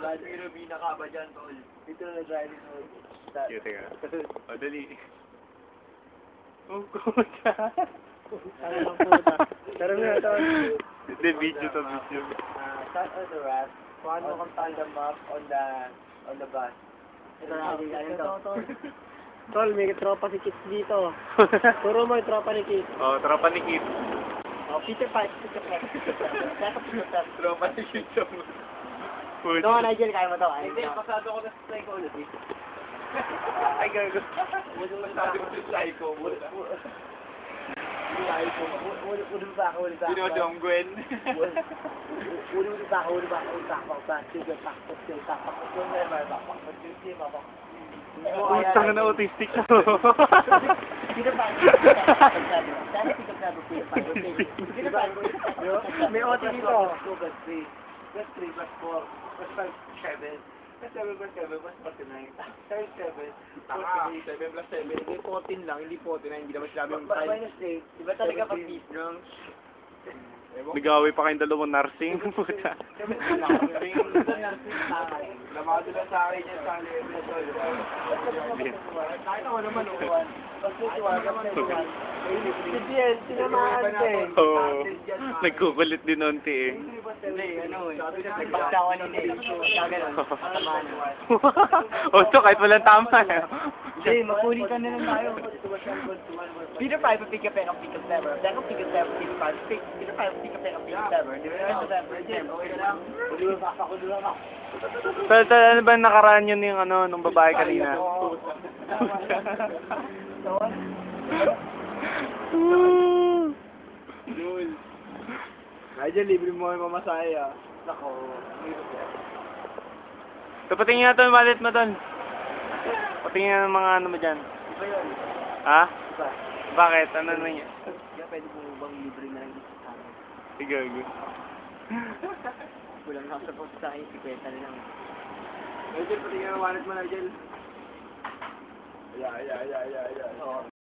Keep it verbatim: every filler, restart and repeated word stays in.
Pero binaka ba dyan, tol? Dito na driving mode. Sige, teka. O, dali. Oh, kuta. Ano lang puta. Pero nga, tol. Hindi, video to, video. Ah, start on the ramp. Paano kang on the map on the on the bus? Ito na, ayun to. Tol, may tropa si Kits dito. Turo mo yung tropa ni Kits. Oh, tropa ni Kit. Oh, Peter Pan, Peter Pan, Peter Pan. Kaya Peter Pan. Tropa ni Kit sa mo. Ito nga, Nigel, kaya mo to. Hindi, pasado ko na sa psychology. Ay, gago. Masabi ko sa psycho. Psycho. Ulo ba ako, ulo ba ako? Dinodong Gwen. Ulo ba ako, ulo ba ako? Ulo ba ako? Sige, pakpok, sige, pakpok. Ulo ba ako? Pakpok, sige, pakpok. Utang na autistic na. Peter Pan. Dahil Peter Pan, Peter Pan. Peter Pan. May O T dito. two plus three. Plus three plus four. Plus five, seven. Plus seven plus seven plus forty-nine. Times seven. seven plus seven. Hindi fourteen lang, hindi forty-nine. Hindi naman sinabi yung five. Minus eight. Diba talaga pag beat drunk? Nag-away pa kayong dalawang nursing. Puta. Lamado lang sa akin yan sa level. Kahit ako naman, uwan. Pagsusuwagan sa uwan. Si Bien, sinamahan ka eh. Oo. Nagkukulit din nonti eh. Hindi, ano eh. Nagpaksawa nila eh. Kaganon. Kasamahan. O, so kahit walang tama eh. Hindi, magpuli ka na lang tayo. Peter Pan, pick up and pick up never. Then pick up never, Peter Pan. Peter Pan, pick up and pick up never. Di ba naman sa never? Okay na lang. Ulo ba ako, ulo ba ako? So, so, ano ba nakaraan yun yung ano, nung babae kanina? Lul. Nigel, libre mo yung mamasahe ah. Nako. So, patingin nga ito, malit mo doon. Patingin nga ng mga ano mo dyan. Iba yun. Ha? Iba. Bakit? Ano naman yan? Kaya pwede mo bang libre na lang dito sa akin? Sige, sige. Kulang lang sa post sa akin, si Kwenta na lang. Nigel, patingin nga wallet mo, Nigel. Yeah, yeah, yeah, yeah, yeah. Oo.